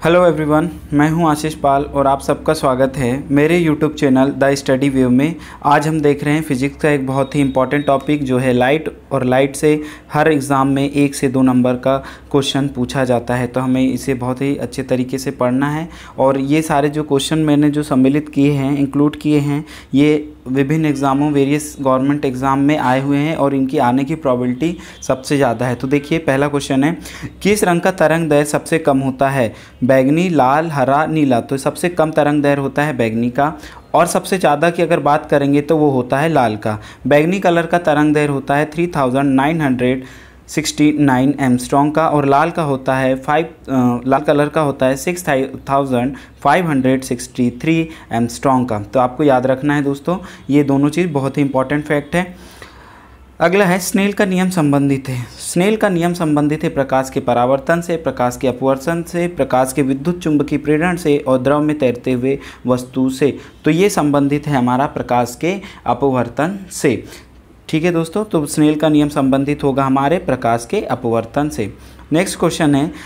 Hello everyone, मैं हूं आशीष पाल और आप सबका स्वागत है मेरे YouTube channel the study view में। आज हम देख रहे हैं फिजिक्स का एक बहुत ही इंपॉर्टेंट टॉपिक जो है लाइट, और लाइट से हर एग्ज़ाम में 1 से 2 नंबर का क्वेश्चन पूछा जाता है, तो हमें इसे बहुत ही अच्छे तरीके से पढ़ना है। और ये सारे जो क्वेश्चन मैंने जो सम्मिलित किए हैं, इंक्लूड किए हैं, ये विभिन्न एग्ज़ामों, वेरियस गवर्नमेंट एग्ज़ाम में आए हुए हैं और इनकी आने की प्रोबेबिलिटी सबसे ज़्यादा है। तो देखिए, पहला क्वेश्चन है, किस रंग का तरंग दैर्घ्य सबसे कम होता है? बैगनी, लाल, हरा, नीला। तो सबसे कम तरंग दैर्घ्य होता है बैगनी का, और सबसे ज़्यादा की अगर बात करेंगे तो वो होता है लाल का। बैगनी कलर का तरंग दैर्घ्य होता है 3969 एंगस्ट्रॉम का, और लाल का होता है लाल कलर का होता है 6563 एंगस्ट्रॉम का। तो आपको याद रखना है दोस्तों, ये दोनों चीज़ बहुत ही इंपॉर्टेंट फैक्ट है। अगला है, स्नेल का नियम संबंधित है। स्नेल का नियम संबंधित है प्रकाश के परावर्तन से, प्रकाश के अपवर्तन से, प्रकाश के विद्युत चुंबकीय प्रेरण से और द्रव में तैरते हुए वस्तु से। तो ये संबंधित है हमारा प्रकाश के अपवर्तन से। ठीक है दोस्तों, तो स्नेल का नियम संबंधित होगा हमारे प्रकाश के अपवर्तन से। नेक्स्ट क्वेश्चन है,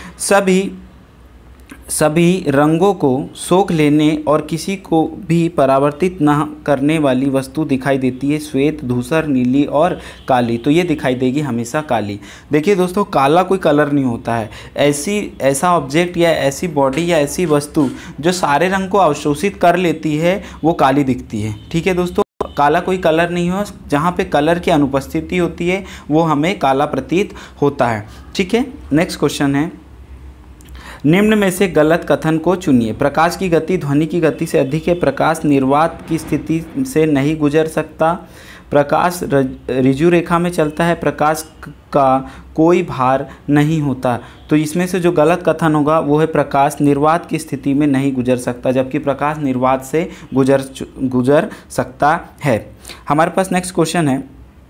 सभी रंगों को सोख लेने और किसी को भी परावर्तित न करने वाली वस्तु दिखाई देती है श्वेत, धूसर, नीली और काली। तो ये दिखाई देगी हमेशा काली। देखिए दोस्तों, काला कोई कलर नहीं होता है। ऐसा ऑब्जेक्ट या ऐसी बॉडी या ऐसी वस्तु जो सारे रंग को अवशोषित कर लेती है, वो काली दिखती है। ठीक है दोस्तों, काला कोई कलर नहीं हो, जहाँ पे कलर की अनुपस्थिति होती है वो हमें काला प्रतीत होता है। ठीक है, नेक्स्ट क्वेश्चन है, निम्न में से गलत कथन को चुनिए। प्रकाश की गति ध्वनि की गति से अधिक है। प्रकाश निर्वात की स्थिति से नहीं गुजर सकता। प्रकाश ऋजु रेखा में चलता है। प्रकाश का कोई भार नहीं होता। तो इसमें से जो गलत कथन होगा वो है प्रकाश निर्वात की स्थिति में नहीं गुजर सकता, जबकि प्रकाश निर्वात से गुजर सकता है। हमारे पास नेक्स्ट क्वेश्चन है,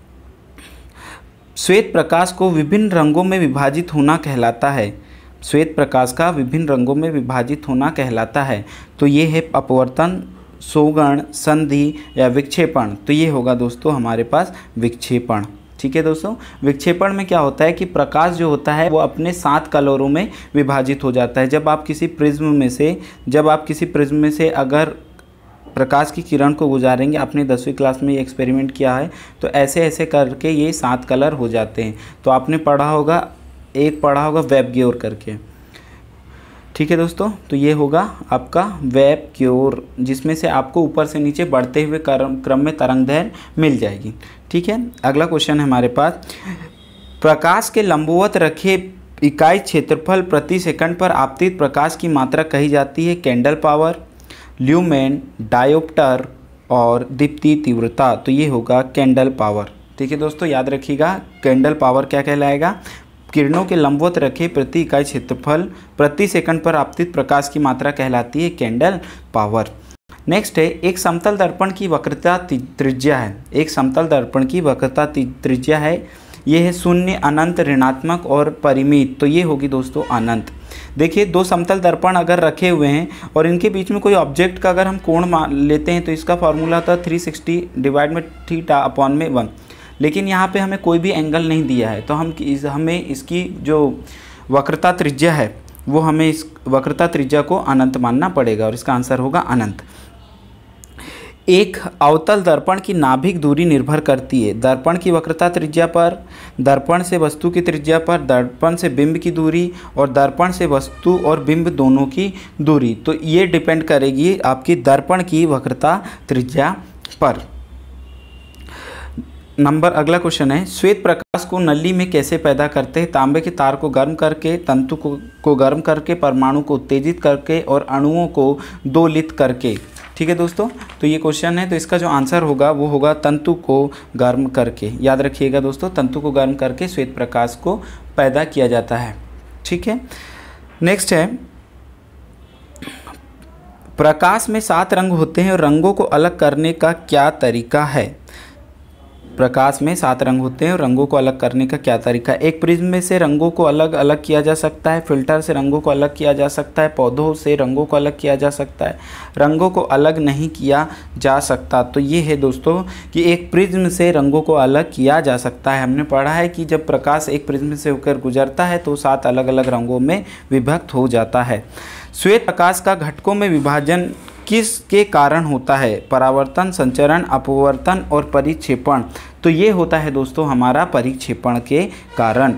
श्वेत प्रकाश को विभिन्न रंगों में विभाजित होना कहलाता है। श्वेत प्रकाश का विभिन्न रंगों में विभाजित होना कहलाता है। तो ये है अपवर्तन, सोगण, संधि या विक्षेपण। तो ये होगा दोस्तों हमारे पास विक्षेपण। ठीक है दोस्तों, विक्षेपण में क्या होता है कि प्रकाश जो होता है वो अपने 7 कलरों में विभाजित हो जाता है। जब आप किसी प्रिज्म में से अगर प्रकाश की किरण को गुजारेंगे, आपने 10वीं क्लास में ये एक्सपेरिमेंट किया है, तो ऐसे ऐसे करके ये 7 कलर हो जाते हैं। तो आपने पढ़ा होगा वेब-ग्योर करके। ठीक है दोस्तों, तो ये होगा आपका वेब-ग्योर, जिसमें से आपको ऊपर से नीचे बढ़ते हुए क्रम में तरंग दैर्घ्य मिल जाएगी। ठीक है, अगला क्वेश्चन है हमारे पास, प्रकाश के लंबवत रखे इकाई क्षेत्रफल प्रति सेकंड पर आपतित प्रकाश की मात्रा कही जाती है कैंडल पावर, ल्यूमेन, डायोप्टर और दीप्ति तीव्रता। तो ये होगा कैंडल पावर। ठीक है दोस्तों, याद रखिएगा, कैंडल पावर क्या कहलाएगा? किरणों के लंबवत रखे प्रति इकाई क्षेत्रफल प्रति सेकंड पर आपतित प्रकाश की मात्रा कहलाती है कैंडल पावर। नेक्स्ट है, एक समतल दर्पण की वक्रता त्रिज्या है। एक समतल दर्पण की वक्रता त्रिज्या है, ये है 0, अनंत, ऋणात्मक और परिमित। तो ये होगी दोस्तों अनंत। देखिए, 2 समतल दर्पण अगर रखे हुए हैं और इनके बीच में कोई ऑब्जेक्ट का अगर हम कोण मान लेते हैं, तो इसका फॉर्मूला होता है 360 डिवाइड में θ/1। लेकिन यहाँ पे हमें कोई भी एंगल नहीं दिया है, तो हमें इसकी जो वक्रता त्रिज्या है वो हमें इस वक्रता त्रिज्या को अनंत मानना पड़ेगा, और इसका आंसर होगा अनंत। एक अवतल दर्पण की नाभिक दूरी निर्भर करती है दर्पण की वक्रता त्रिज्या पर, दर्पण से वस्तु की त्रिज्या पर, दर्पण से बिंब की दूरी और दर्पण से वस्तु और बिंब दोनों की दूरी। तो ये डिपेंड करेगी आपकी दर्पण की वक्रता त्रिज्या पर। अगला क्वेश्चन है, श्वेत प्रकाश को नली में कैसे पैदा करते हैं? तांबे के तार को गर्म करके, तंतु को गर्म करके, परमाणु को उत्तेजित करके और अणुओं को दोलित करके। ठीक है दोस्तों, तो ये क्वेश्चन है, तो इसका जो आंसर होगा वो होगा तंतु को गर्म करके। याद रखिएगा दोस्तों, तंतु को गर्म करके श्वेत प्रकाश को पैदा किया जाता है। ठीक है, नेक्स्ट है, प्रकाश में 7 रंग होते हैं और रंगों को अलग करने का क्या तरीका है? प्रकाश में 7 रंग होते हैं और रंगों को अलग करने का क्या तरीका है। एक प्रिज्म में से रंगों को अलग अलग किया जा सकता है, फिल्टर से रंगों को अलग किया जा सकता है, पौधों से रंगों को अलग किया जा सकता है, रंगों को अलग नहीं किया जा सकता। तो ये है दोस्तों कि एक प्रिज्म से रंगों को अलग किया जा सकता है। हमने पढ़ा है कि जब प्रकाश एक प्रिज्म से होकर गुजरता है तो 7 अलग अलग रंगों में विभक्त हो जाता है। श्वेत प्रकाश का घटकों में विभाजन किसके कारण होता है? परावर्तन, संचरण, अपवर्तन और परिक्षेपण। तो ये होता है दोस्तों हमारा परिक्षेपण के कारण।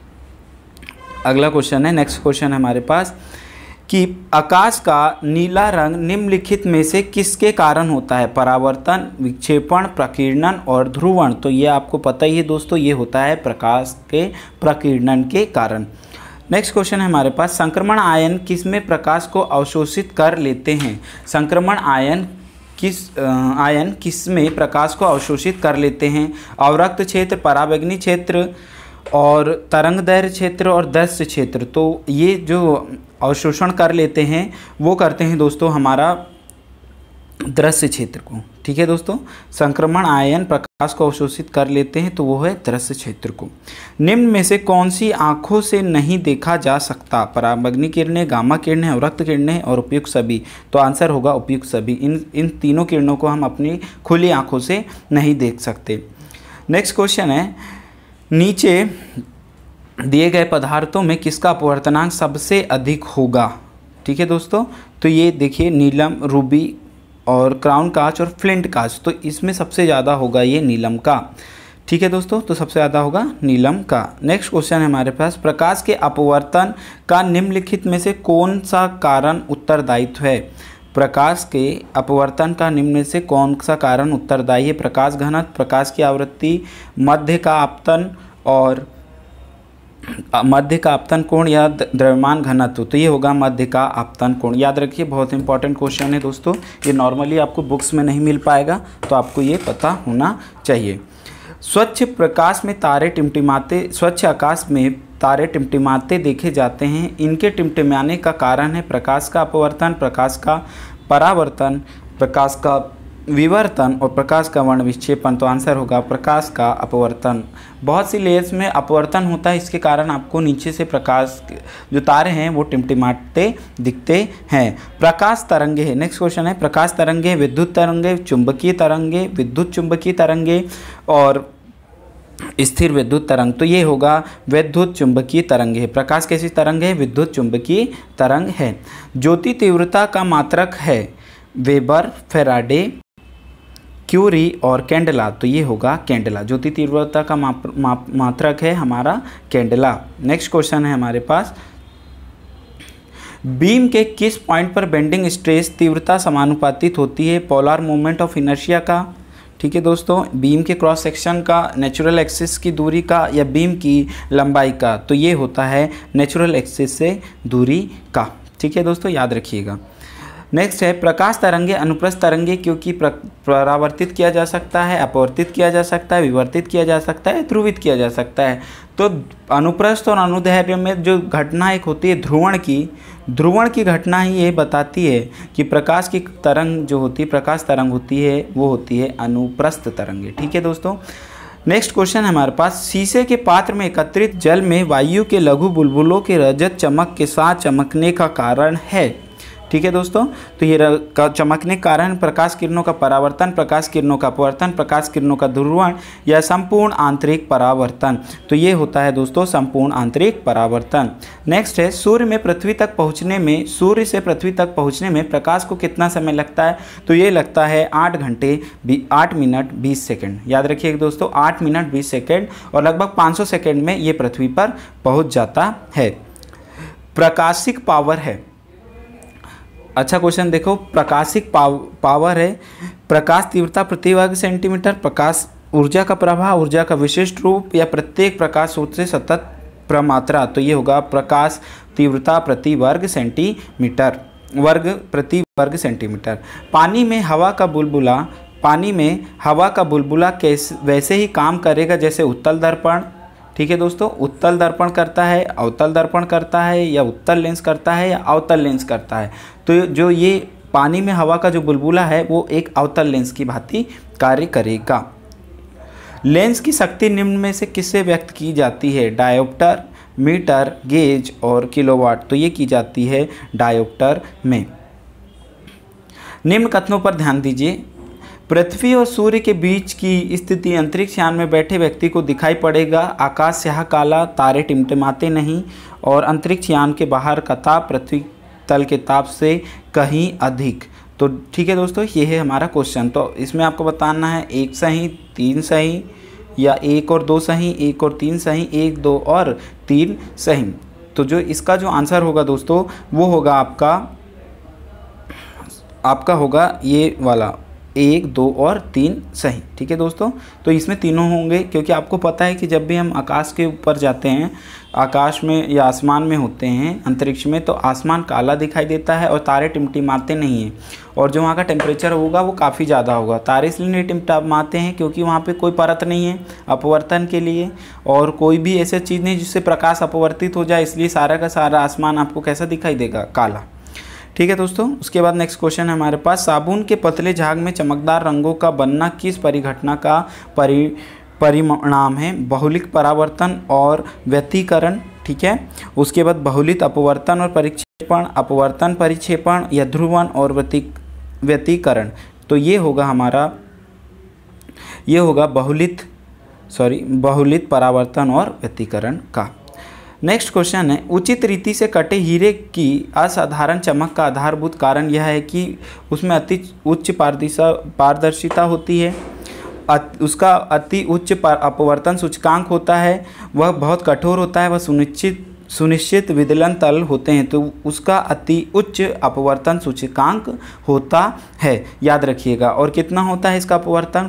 अगला क्वेश्चन है, नेक्स्ट क्वेश्चन है हमारे पास कि आकाश का नीला रंग निम्नलिखित में से किसके कारण होता है? परावर्तन, विक्षेपण, प्रकीर्णन और ध्रुवण। तो ये आपको पता ही है दोस्तों, ये होता है प्रकाश के प्रकीर्णन के कारण। नेक्स्ट क्वेश्चन है हमारे पास, संक्रमण आयन किसमें प्रकाश को अवशोषित कर लेते हैं? संक्रमण आयन किसमें प्रकाश को अवशोषित कर लेते हैं? अवरक्त क्षेत्र, पराबैंगनी क्षेत्र और तरंगदैर्घ्य क्षेत्र और दृश्य क्षेत्र। तो ये जो अवशोषण कर लेते हैं वो करते हैं दोस्तों हमारा दृश्य क्षेत्र को। ठीक है दोस्तों, संक्रमण आयन प्रकाश को अवशोषित कर लेते हैं तो वो है दृश्य क्षेत्र को। निम्न में से कौन सी आंखों से नहीं देखा जा सकता? पराबैंगनी किरणें, गामा किरणें, अवरक्त किरणें और उपयुक्त सभी। तो आंसर होगा उपयुक्त सभी। इन तीनों किरणों को हम अपनी खुली आंखों से नहीं देख सकते। नेक्स्ट क्वेश्चन है, नीचे दिए गए पदार्थों में किसका अपवर्तनांक सबसे अधिक होगा? ठीक है दोस्तों, तो ये देखिए नीलम, रूबी और क्राउन कांच और फ्लिंट कांच। तो इसमें सबसे ज़्यादा होगा ये नीलम का। ठीक है दोस्तों, तो सबसे ज़्यादा होगा नीलम का। नेक्स्ट क्वेश्चन है हमारे पास, प्रकाश के अपवर्तन का निम्नलिखित में से कौन सा कारण उत्तरदायित्व है? प्रकाश के अपवर्तन का निम्न में से कौन सा कारण उत्तरदायी है? प्रकाश घनत्व, प्रकाश की आवृत्ति, मध्य का आपतन और मध्य का आपतन कोण या द्रव्यमान घनत्व। तो ये होगा मध्य का आपतन कोण। याद रखिए, बहुत इंपॉर्टेंट क्वेश्चन है दोस्तों, ये नॉर्मली आपको बुक्स में नहीं मिल पाएगा, तो आपको ये पता होना चाहिए। स्वच्छ प्रकाश में तारे टिमटिमाते, स्वच्छ आकाश में तारे टिमटिमाते देखे जाते हैं। इनके टिमटिमाने का कारण है प्रकाश का अपवर्तन, प्रकाश का परावर्तन, प्रकाश का विवर्तन और प्रकाश का वर्ण विक्षेपण। तो आंसर होगा प्रकाश का अपवर्तन। बहुत सी लेयर्स में अपवर्तन होता है, इसके कारण आपको नीचे से प्रकाश जो तारे हैं वो टिमटिमाते दिखते हैं। प्रकाश तरंगे है। नेक्स्ट क्वेश्चन है, प्रकाश तरंगे, विद्युत तरंगे, चुंबकीय तरंगे, विद्युत चुंबकीय तरंगे और स्थिर विद्युत तरंग। तो ये होगा विद्युत चुंबकीय तरंग है। प्रकाश कैसी तरंग है? विद्युत चुंबकीय तरंग है। ज्योति तीव्रता का मात्रक है वेबर, फैराडे, क्यूरी और कैंडेला। तो ये होगा कैंडेला। ज्योति तीव्रता का मात्रक है हमारा कैंडेला। नेक्स्ट क्वेश्चन है हमारे पास, बीम के किस पॉइंट पर बेंडिंग स्ट्रेस तीव्रता समानुपातिक होती है? पोलर मोमेंट ऑफ इनर्शिया का। ठीक है दोस्तों, बीम के क्रॉस सेक्शन का, नेचुरल एक्सिस की दूरी का या बीम की लंबाई का। तो ये होता है नेचुरल एक्सिस से दूरी का। ठीक है दोस्तों, याद रखिएगा। नेक्स्ट है, प्रकाश तरंगे अनुप्रस्थ तरंगे क्योंकि परावर्तित किया जा सकता है, अपवर्तित किया जा सकता है, विवर्तित किया जा सकता है, ध्रुवित किया जा सकता है। तो अनुप्रस्थ और अनुदैर्घ्य में जो घटना एक होती है ध्रुवण की घटना ही ये बताती है कि प्रकाश की तरंग जो होती है, प्रकाश तरंग होती है, वो होती है अनुप्रस्थ तरंगे। ठीक है दोस्तों। नेक्स्ट क्वेश्चन है हमारे पास, शीशे के पात्र में एकत्रित जल में वायु के लघु बुलबुलों के रजत चमक के साथ चमकने का कारण है। ठीक है दोस्तों, तो ये चमकने के कारण प्रकाश किरणों का परावर्तन, प्रकाश किरणों का अपवर्तन, प्रकाश किरणों का ध्रुवण या संपूर्ण आंतरिक परावर्तन। तो ये होता है दोस्तों संपूर्ण आंतरिक परावर्तन। नेक्स्ट है, सूर्य से पृथ्वी तक पहुंचने में प्रकाश को कितना समय लगता है? तो ये लगता है 8 मिनट 20 सेकेंड। याद रखिएगा दोस्तों, 8 मिनट 20 सेकेंड और लगभग 500 सेकेंड में ये पृथ्वी पर पहुँच जाता है। प्रकाशिक पावर है। अच्छा क्वेश्चन देखो, प्रकाशिक पावर है प्रकाश तीव्रता प्रति वर्ग सेंटीमीटर, प्रकाश ऊर्जा का प्रभाव, ऊर्जा का विशिष्ट रूप या प्रत्येक प्रकाश स्रोत से सतत प्रमात्रा। तो ये होगा प्रकाश तीव्रता प्रति वर्ग सेंटीमीटर, पानी में हवा का बुलबुला वैसे ही काम करेगा जैसे उत्तल दर्पण। ठीक है दोस्तों, उत्तल दर्पण करता है, अवतल दर्पण करता है, या उत्तल लेंस करता है या अवतल लेंस करता है। तो जो ये पानी में हवा का जो बुलबुला है वो एक अवतल लेंस की भांति कार्य करेगा। लेंस की शक्ति निम्न में से किससे व्यक्त की जाती है? डायोप्टर, मीटर, गेज और किलोवाट। तो ये की जाती है डायोप्टर में। निम्न कथनों पर ध्यान दीजिए। पृथ्वी और सूर्य के बीच की स्थिति अंतरिक्ष यान में बैठे व्यक्ति को दिखाई पड़ेगा। आकाश स्याह काला, तारे टिमटिमाते नहीं और अंतरिक्ष यान के बाहर का ताप पृथ्वी तल के ताप से कहीं अधिक। तो ठीक है दोस्तों, ये है हमारा क्वेश्चन। तो इसमें आपको बताना है 1 सही, 3 सही, या 1 और 2 सही, 1 और 3 सही, 1, 2 और 3 सही। तो जो इसका जो आंसर होगा दोस्तों वो होगा आपका होगा ये वाला 1, 2 और 3 सही। ठीक है दोस्तों, तो इसमें तीनों होंगे, क्योंकि आपको पता है कि जब भी हम आकाश के ऊपर जाते हैं, आकाश में या आसमान में होते हैं, अंतरिक्ष में, तो आसमान काला दिखाई देता है और तारे टिमटिमाते नहीं हैं। और जो वहाँ का टेम्परेचर होगा वो काफ़ी ज़्यादा होगा। तारे इसलिए नहीं टिमटिमाते हैं क्योंकि वहाँ पे कोई परत नहीं है अपवर्तन के लिए, और कोई भी ऐसी चीज़ नहीं जिससे प्रकाश अपवर्तित हो जाए, इसलिए सारा का सारा आसमान आपको कैसा दिखाई देगा? काला। ठीक है दोस्तों, उसके बाद नेक्स्ट क्वेश्चन है हमारे पास। साबुन के पतले झाग में चमकदार रंगों का बनना किस परिघटना का परिणाम है? बहुलिक परावर्तन और व्यतिकरण। ठीक है, उसके बाद बहुलित अपवर्तन और परिक्षेपण, अपवर्तन परिक्षेपण, या ध्रुवन और व्यतिकरण। तो ये होगा हमारा, ये होगा बहुलित परावर्तन और व्यतिकरण का। नेक्स्ट क्वेश्चन है, उचित रीति से कटे हीरे की असाधारण चमक का आधारभूत कारण यह है कि उसमें अति उच्च पारदर्शिता होती है, उसका अति उच्च अपवर्तन सूचकांक होता है, वह बहुत कठोर होता है, वह सुनिश्चित विदलन तल होते हैं, तो उसका अति उच्च अपवर्तन सूचकांक होता है, याद रखिएगा। और कितना होता है इसका अपवर्तन?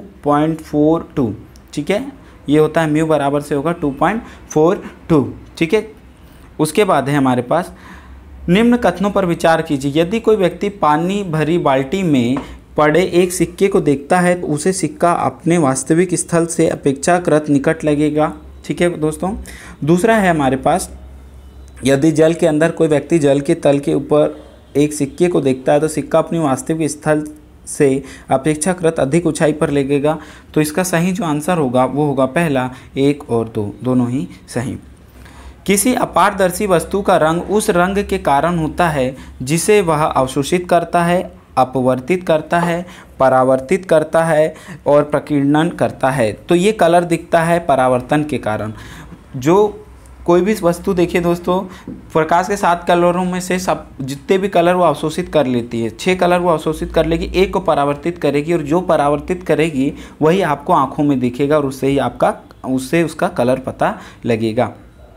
2.42। ठीक है, ये होता है म्यू बराबर से होगा 2.42। ठीक है, उसके बाद है हमारे पास निम्न कथनों पर विचार कीजिए। यदि कोई व्यक्ति पानी भरी बाल्टी में पड़े एक सिक्के को देखता है तो उसे सिक्का अपने वास्तविक स्थल से अपेक्षाकृत निकट लगेगा। ठीक है दोस्तों, दूसरा है हमारे पास, यदि जल के अंदर कोई व्यक्ति जल के तल के ऊपर एक सिक्के को देखता है तो सिक्का अपनी वास्तविक स्थल से अपेक्षाकृत अधिक ऊंचाई पर लगेगा। तो इसका सही जो आंसर होगा वो होगा पहला, 1 और 2 दोनों ही सही। किसी अपारदर्शी वस्तु का रंग उस रंग के कारण होता है जिसे वह अवशोषित करता है, अपवर्तित करता है, परावर्तित करता है और प्रकीर्णन करता है। तो ये कलर दिखता है परावर्तन के कारण। जो कोई भी वस्तु देखिए दोस्तों, प्रकाश के 7 कलरों में से सब जितने भी कलर वो अवशोषित कर लेती है, 6 कलर वो अवशोषित कर लेगी, 1 को परावर्तित करेगी, और जो परावर्तित करेगी वही आपको आँखों में दिखेगा और उससे उसका कलर पता लगेगा।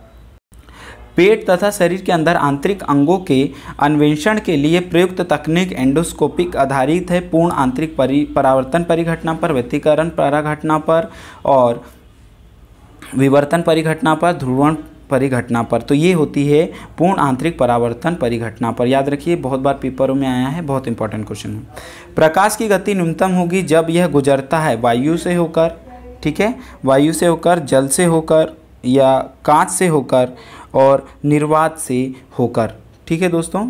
पेट तथा शरीर के अंदर आंतरिक अंगों के अन्वेषण के लिए प्रयुक्त तकनीक एंडोस्कोपिक आधारित है। पूर्ण आंतरिक परावर्तन परिघटना पर, व्यतिकरण परिघटना पर और विवर्तन परिघटना पर, ध्रुवण परिघटना पर। तो ये होती है पूर्ण आंतरिक परावर्तन परिघटना पर। याद रखिए, बहुत बार पेपरों में आया है, बहुत इंपॉर्टेंट क्वेश्चन है। प्रकाश की गति न्यूनतम होगी जब यह गुजरता है वायु से होकर, ठीक है, वायु से होकर, जल से होकर, या कांच से होकर और निर्वात से होकर। ठीक है दोस्तों,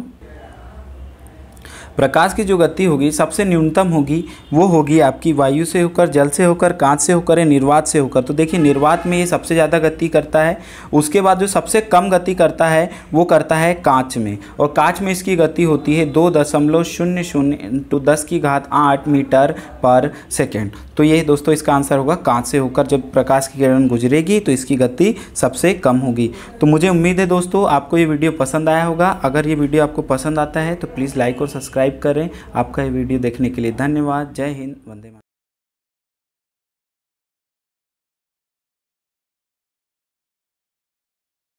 प्रकाश की जो गति होगी सबसे न्यूनतम होगी वो होगी आपकी वायु से होकर, जल से होकर, कांच से होकर या निर्वात से होकर। तो देखिए, निर्वात में ये सबसे ज़्यादा गति करता है। उसके बाद जो सबसे कम गति करता है वो करता है कांच में, और कांच में इसकी गति होती है 2.00 × 10⁸ मीटर पर सेकेंड। तो ये दोस्तों इसका आंसर होगा कांच से होकर जब प्रकाश की किरण गुजरेगी तो इसकी गति सबसे कम होगी। तो मुझे उम्मीद है दोस्तों आपको ये वीडियो पसंद आया होगा। अगर ये वीडियो आपको पसंद आता है तो प्लीज़ लाइक और सब्सक्राइब करें। आपका ये वीडियो देखने के लिए धन्यवाद। जय हिंद, वंदे मातरम।